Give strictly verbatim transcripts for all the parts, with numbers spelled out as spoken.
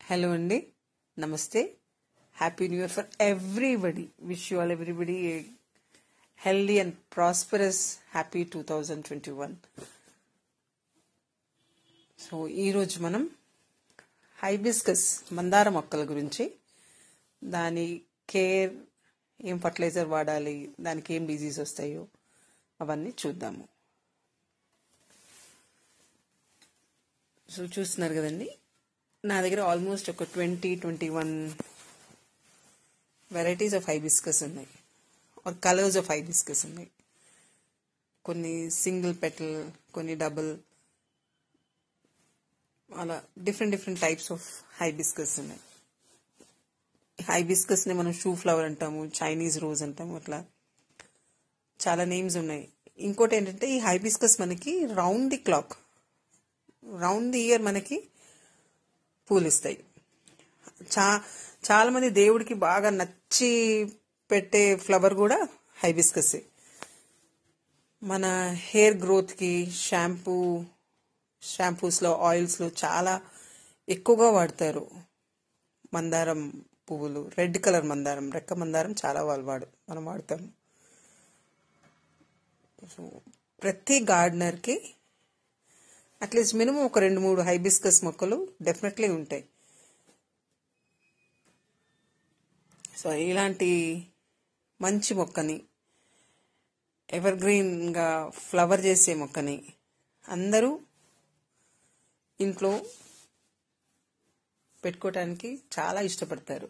Hello Andy, Namaste, Happy New Year for everybody. Wish you all everybody a healthy and prosperous happy two thousand twenty-one. So ee roju manam hibiscus mandara mokkala gurinchi dani care em fertilizer vaadali daniki em disease vastayo avanni chuddaamu. So చూస్తున్నారు కదండి, నా దగ్గర almost ఒక twenty twenty one varieties of hibiscus ఉన్నాయి, or colours of hibiscus ఉన్నాయి. కొన్ని single petal, కొన్ని double, అలా different different types of hibiscus ఉన్నాయి. హైబిస్కస్ని మనం షూ ఫ్లవర్ అంటాము, చైనీస్ రోజ్ అంటాము, అట్లా చాలా నేమ్స్ ఉన్నాయి. ఇంకోటి ఏంటంటే ఈ హైబిస్కస్ మనకి round the clock, round the year మనకి పూలు ఇస్తాయి. చా చాలా మంది దేవుడికి బాగా నచ్చి పెట్టే ఫ్లవర్ కూడా హైబిస్కస్. మన హెయిర్ గ్రోత్కి షాంపూ షాంపూస్లో ఆయిల్స్లో చాలా ఎక్కువగా వాడతారు మందారం పువ్వులు. రెడ్ కలర్ మందారం, రెక్క మందారం చాలా వాళ్ళు వాడు మనం వాడతాము. సో ప్రతి గార్డెనర్కి అట్లీస్ట్ మినిమం ఒక రెండు మూడు హైబిస్కస్ మొక్కలు డెఫినెట్లీ ఉంటాయి. సో ఇలాంటి మంచి మొక్కని, ఎవర్ గ్రీన్గా ఫ్లవర్ చేసే మొక్కని అందరూ ఇంట్లో పెట్టుకోవటానికి చాలా ఇష్టపడతారు.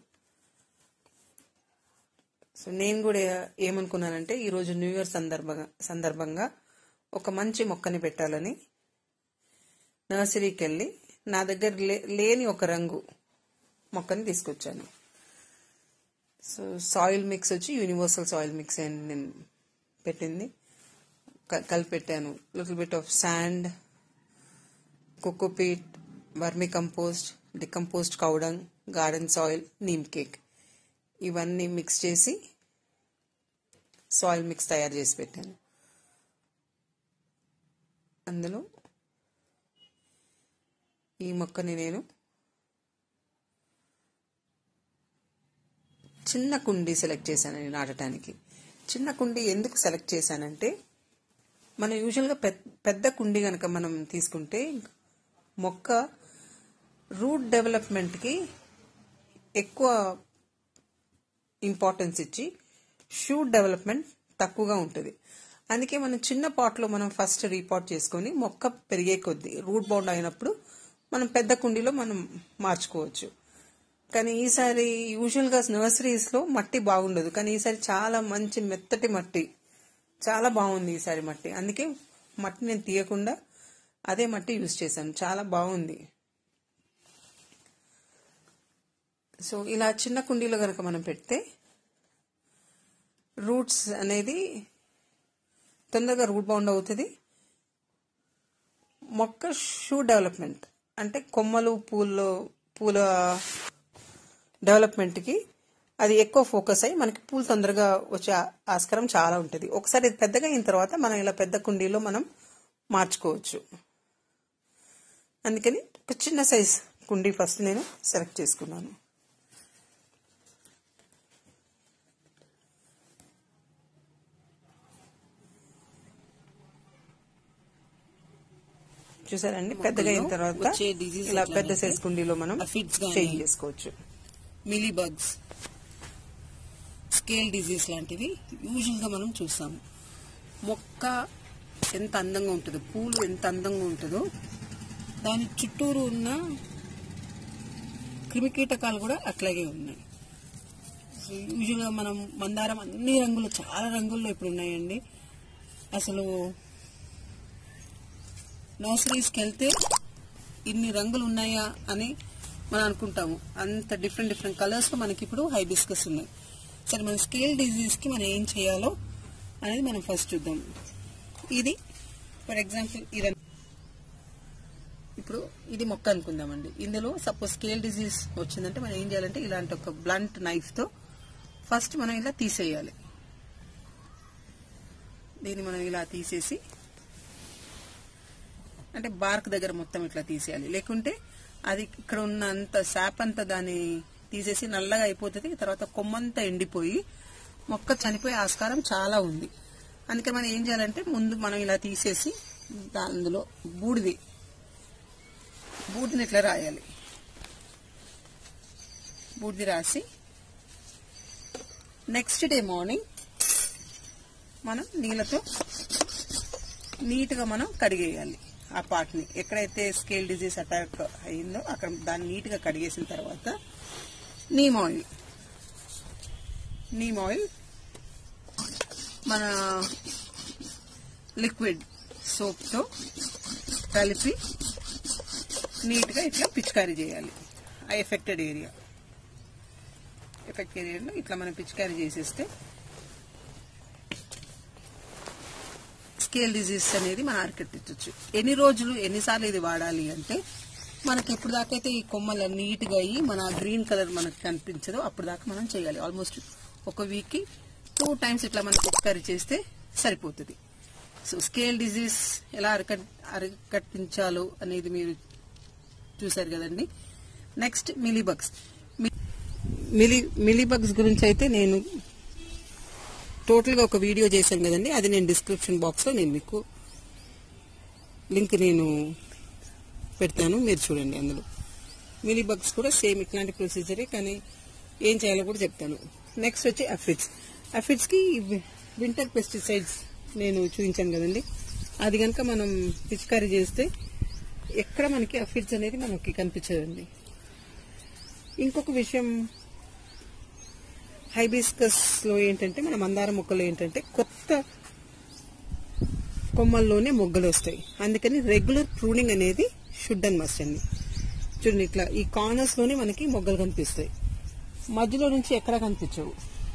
సో నేను కూడా ఏమనుకున్నానంటే ఈరోజు న్యూ ఇయర్ సందర్భంగా సందర్భంగా ఒక మంచి మొక్కని పెట్టాలని నర్సరీకి వెళ్ళి నా దగ్గర లేని ఒక రంగు మొక్కని తీసుకొచ్చాను. సో సాయిల్ మిక్స్ వచ్చి యూనివర్సల్ సాయిల్ మిక్స్ అని నేను పెట్టింది కలిపి పెట్టాను. Little bit of sand, cocopeat, vermicompost, decompost cowdung, garden soil, neem cake ఇవన్నీ మిక్స్ చేసి సాయిల్ మిక్స్ తయారు చేసి పెట్టాను. అందులో ఈ మొక్కని నేను చిన్న కుండీ సెలెక్ట్ చేశానని నాటడానికి. చిన్న కుండీ ఎందుకు సెలెక్ట్ చేశానంటే, మనం యూజువల్గా పెద్ద కుండీ కనుక మనం తీసుకుంటే మొక్క రూట్ డెవలప్మెంట్కి ఎక్కువ ఇంపార్టెన్స్ ఇచ్చి షూట్ డెవలప్మెంట్ తక్కువగా ఉంటుంది. అందుకే మనం చిన్న పాట్లో మనం ఫస్ట్ రీపాట్ చేసుకొని మొక్క పెరిగే కొద్దీ రూట్ బౌండ్ అయినప్పుడు మనం పెద్ద కుండీలో మనం మార్చుకోవచ్చు. కానీ ఈసారి యూజువల్గా నర్సరీస్లో మట్టి బాగుండదు, కానీ ఈసారి చాలా మంచి మెత్తటి మట్టి, చాలా బాగుంది ఈసారి మట్టి. అందుకే మట్టి నేను తీయకుండా అదే మట్టి యూజ్ చేశాను, చాలా బాగుంది. సో ఇలా చిన్న కుండీలో కనుక మనం పెడితే రూట్స్ అనేది తొందరగా రూట్ బౌండ్ అవుతుంది. మొక్క షూ డెవలప్మెంట్ అంటే కొమ్మలు పూల్లో పూల డెవలప్మెంట్కి అది ఎక్కువ ఫోకస్ అయ్యి మనకి పూలు తొందరగా వచ్చే ఆస్కారం చాలా ఉంటుంది. ఒకసారి ఇది పెద్దగా అయిన తర్వాత మనం ఇలా పెద్ద కుండీలో మనం మార్చుకోవచ్చు. అందుకని ఒక చిన్న సైజ్ కుండీ ఫస్ట్ నేను సెలెక్ట్ చేసుకున్నాను. చూసారండి, పెద్దగా అయిన తర్వాత ఇలా పెద్ద సైజ్ కుండీలో మనం చేంజ్ చేసుకోవచ్చు. మిలీ బగ్స్, స్కేల్ డిజీజ్ లాంటివి యూజువల్గా మనం చూస్తాము. మొక్క ఎంత అందంగా ఉంటుందో, పూలు ఎంత అందంగా ఉంటుందో దాని చుట్టూరు ఉన్న క్రిమికీటకాలు కూడా అట్లాగే ఉన్నాయి. యూజువల్గా మనం మందారం అన్ని రంగులు, చాలా రంగుల్లో ఇప్పుడు ఉన్నాయండి. అసలు నర్సరీస్కి వెళ్తే ఇన్ని రంగులు ఉన్నాయా అని మనం అనుకుంటాము. అంత డిఫరెంట్ డిఫరెంట్ కలర్స్లో మనకి ఇప్పుడు హైబిస్కస్ ఉన్నాయి. సరే, మన స్కేల్ డిజీజ్కి మనం ఏం చేయాలో అనేది మనం ఫస్ట్ చూద్దాం. ఇది ఫర్ ఎగ్జాంపుల్ ఇది ఇప్పుడు ఇది మొక్క అనుకుందామండి. ఇందులో సపోజ్ స్కేల్ డిజీజ్ వచ్చిందంటే మనం ఏం చేయాలంటే ఇలాంటి ఒక బ్లంట్ నైఫ్తో ఫస్ట్ మనం ఇలా తీసేయాలి. దీన్ని మనం ఇలా తీసేసి, అంటే బార్క్ దగ్గర మొత్తం ఇట్లా తీసేయాలి, లేకుంటే అది ఇక్కడ ఉన్నంత శాప్ అంతా దాన్ని తీసేసి నల్లగా అయిపోతుంది. తర్వాత కొమ్మంతా ఎండిపోయి మొక్క చనిపోయే ఆస్కారం చాలా ఉంది. అందుకని మనం ఏం చేయాలంటే ముందు మనం ఇలా తీసేసి అందులో బూడిది బూడిదని ఇట్లా రాయాలి. బూడిది రాసి నెక్స్ట్ డే మార్నింగ్ మనం నీళ్ళతో నీట్గా మనం కడిగేయాలి. ఆ పార్ట్ని ఎక్కడైతే స్కేల్ డిజీజ్ అటాక్ అయిందో అక్కడ దాన్ని నీట్గా కడిగేసిన తర్వాత నీమ్ ఆయిల్ నీమ్ ఆయిల్ మన లిక్విడ్ సోప్తో కలిపి నీట్గా ఇట్లా పిచికారీ చేయాలి. ఆ ఎఫెక్టెడ్ ఏరియా ఎఫెక్ట్ ఏరియాలో ఇట్లా మనం పిచికారీ చేసేస్తే స్కేల్ డిజీజ్ అనేది మనం అరికట్టించవచ్చు. ఎన్ని రోజులు ఎన్నిసార్లు ఇది వాడాలి అంటే మనకి ఎప్పుడు దాకా అయితే ఈ కొమ్మలు నీట్గా అయ్యి మన గ్రీన్ కలర్ మనకు కనిపించదో అప్పుడు దాకా మనం చేయాలి. ఆల్మోస్ట్ ఒక వీక్కి టూ టైమ్స్ ఇట్లా మనం పిచికారీ చేస్తే సరిపోతుంది. సో స్కేల్ డిజీజ్ ఎలా అరికట్ అరికట్టించాలో అనేది మీరు చూసారు కదండి. Next mealy bugs. Mealy mealy bugs గురించి అయితే నేను టోటల్గా ఒక వీడియో చేశాను కదండి. అది నేను డిస్క్రిప్షన్ బాక్స్లో నేను మీకు లింక్ నేను పెడతాను, మీరు చూడండి. అందులో మిలీ బగ్స్ కూడా సేమ్ ఇట్లాంటి ప్రొసీజరే, కానీ ఏం చేయాలో కూడా చెప్తాను. నెక్స్ట్ వచ్చి అఫిడ్స్. అఫిడ్స్కి వింటర్ పెస్టిసైడ్స్ నేను చూపించాను కదండి. అది కనుక మనం పిచికారీ చేస్తే ఎక్కడ మనకి అఫిడ్స్ అనేది మనకి కనిపించదండి. ఇంకొక విషయం హైబిస్కస్ లో ఏంటంటే మన మందార మొక్కలు ఏంటంటే కొత్త కొమ్మల్లోనే మొగ్గలు వస్తాయి. అందుకని రెగ్యులర్ ప్రూనింగ్ అనేది షుడ్ అండ్ మస్ట్ అండి. చూడండి ఇట్లా ఈ కార్నర్స్ లోనే మనకి మొగ్గలు కనిపిస్తాయి, మధ్యలో నుంచి ఎక్కడా కనిపించవు.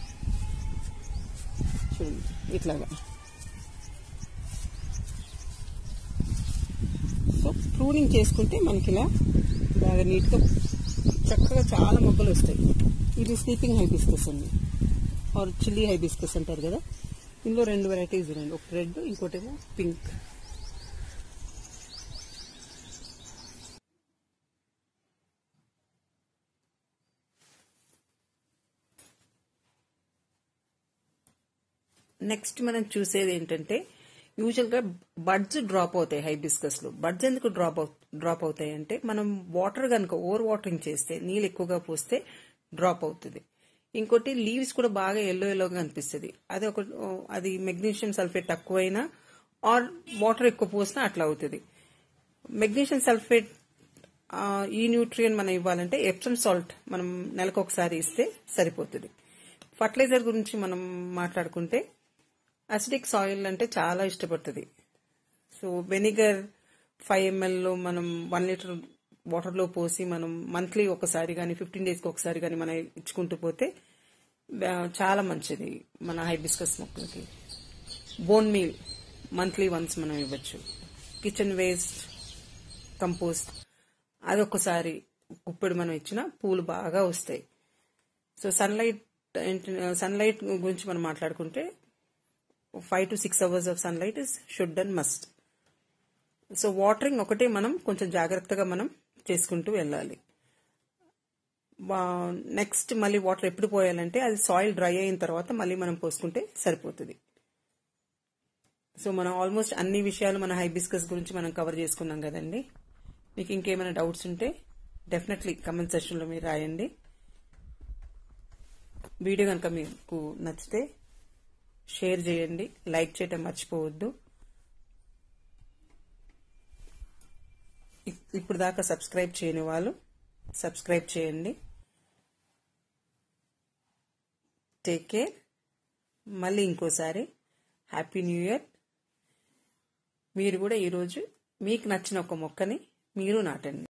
చూడండి ఇట్లాగా. సో ప్రూనింగ్ చేసుకుంటే మనకి ఇలా బాగా నీట్గా చక్కగా చాలా మొగ్గలు వస్తాయి. ఇది స్లీపింగ్ హైబిస్కస్ అండి, ఆర్ చిల్లీ హైబిస్కస్ అంటారు కదా. ఇందులో రెండు వెరైటీస్ ఉన్నాయి, ఒక రెడ్ ఇంకోటేమో పింక్. నెక్స్ట్ మనం చూసేది ఏంటంటే యూజువల్ గా బడ్స్ డ్రాప్ అవుతాయి హైబిస్కస్ లో. బడ్స్ ఎందుకు డ్రాప్ డ్రాప్ అవుతాయి అంటే మనం వాటర్ కనుక ఓవర్ వాటరింగ్ చేస్తే, నీళ్ళు ఎక్కువగా పోస్తే డ్రాప్ అవుతుంది. ఇంకోటి లీవ్స్ కూడా బాగా ఎల్లో ఎల్లోగా అనిపిస్తుంది. అది ఒక అది మెగ్నీషియం సల్ఫేట్ తక్కువైనా ఆర్ వాటర్ ఎక్కువ పోసినా అట్లా అవుతుంది. మెగ్నీషియం సల్ఫేట్ ఈ న్యూట్రియన్ మనం ఇవ్వాలంటే ఎప్సమ్ సాల్ట్ మనం నెలకు ఒకసారి ఇస్తే సరిపోతుంది. ఫర్టిలైజర్ గురించి మనం మాట్లాడుకుంటే అసిడిక్ సాయిల్ అంటే చాలా ఇష్టపడుతుంది. సో వెనిగర్ ఫైవ్ ఎంఎల్లో మనం వన్ లీటర్ వాటర్లో పోసి మనం మంత్లీ ఒకసారి కానీ ఫిఫ్టీన్ డేస్కి ఒకసారి కానీ మనం ఇచ్చుకుంటూ పోతే చాలా మంచిది మన హైబిస్కస్ మొక్కలకి. బోన్ మీల్ మంత్లీ వన్స్ మనం ఇవ్వచ్చు. కిచెన్ వేస్ట్ కంపోస్ట్ అదొకసారి కుప్పెడు మనం ఇచ్చిన పూలు బాగా వస్తాయి. సో సన్లైట్ సన్లైట్ గురించి మనం మాట్లాడుకుంటే five to six hours of sunlight is should and must. So watering ఒకటే మనం కొంచెం జాగ్రత్తగా మనం చేసుకుంటూ వెళ్ళాలి. నెక్స్ట్ మళ్ళీ వాటర్ ఎప్పుడు పోయాలంటే అది సాయిల్ డ్రై అయిన తర్వాత మళ్ళీ మనం పోసుకుంటే సరిపోతుంది. సో మనం ఆల్మోస్ట్ అన్ని విషయాలు మన హైబిస్కస్ గురించి మనం కవర్ చేసుకున్నాం కదండి. మీకు ఇంకేమైనా డౌట్స్ ఉంటే డెఫినెట్లీ కమెంట్ సెక్షన్లో మీరు రాయండి. వీడియో కనుక మీకు నచ్చితే షేర్ చేయండి, లైక్ చేయటం మర్చిపోవద్దు. ఇప్పుడు దాకా సబ్స్క్రైబ్ చేయని వాళ్ళు సబ్స్క్రైబ్ చేయండి. Take care. మళ్ళీ ఇంకోసారి హ్యాపీ న్యూ ఇయర్. మీరు కూడా ఈరోజు మీకు నచ్చిన ఒక మొక్కని మీరు నాటండి.